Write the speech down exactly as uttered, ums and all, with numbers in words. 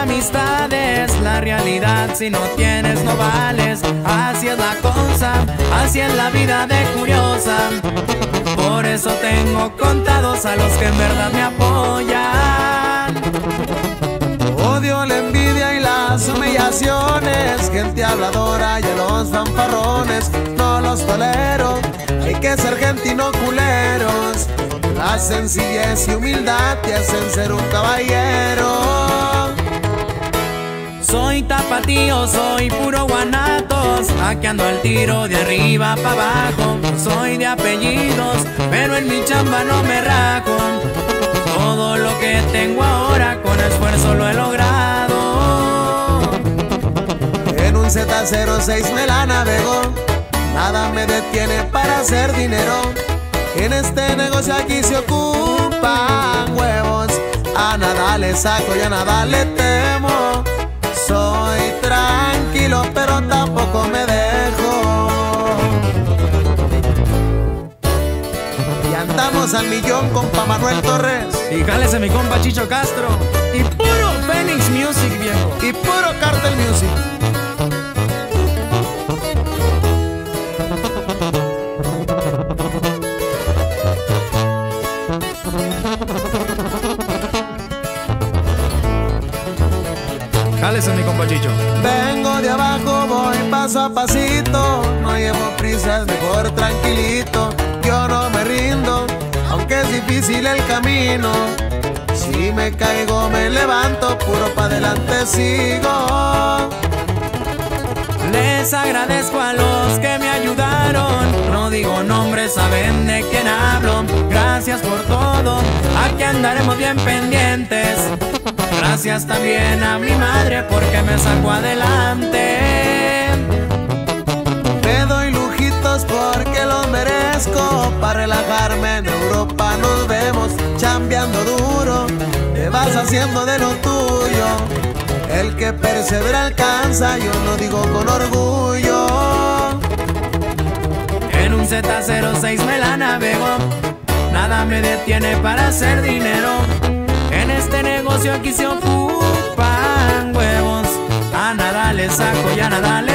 amistades, la realidad si no tienes no vales. Así es la cosa, así es la vida de curiosa. Por eso tengo contados a los que en verdad me apoyan. Odio la envidia y las humillaciones, gente habladora y a los fanfarrones no los tolero. Hay que ser gente y no culeros. La sencillez y humildad te hacen ser un caballero. Soy tapatío, soy puro guanatos, aquí ando al tiro de arriba pa' abajo. Soy de apellidos, pero en mi chamba no me rajo. Todo lo que tengo ahora con esfuerzo lo he logrado. En un Z cero seis me la navego, nada me detiene para hacer dinero. En este negocio aquí se ocupan huevos, a nada le saco y a nada le temo. Soy tranquilo pero tampoco me dejo. Y andamos al millón, compa Manuel Torres. Y jálese mi compa Chicho Castro. Y puro Phoenix Music, viejo. Y puro Cartel Music. Jálese mi compa Chicho. Vengo de abajo, voy paso a pasito. No llevo prisas, mejor tranquilito. Yo no me rindo, aunque es difícil el camino. Si me caigo me levanto, puro pa' adelante sigo. Les agradezco a los que me ayudaron. No digo nombres, saben de quién hablo. Gracias por todo, aquí andaremos bien pendientes. Gracias también a mi madre porque me sacó adelante. Me doy lujitos porque los merezco. Para relajarme en Europa nos vemos chambeando duro. Te vas haciendo de lo tuyo. El que persevera alcanza, yo lo digo con orgullo. En un Z cero seis me la navego, nada me detiene para hacer dinero. En este negocio aquí se ocupan huevos, a nada le saco y a nada le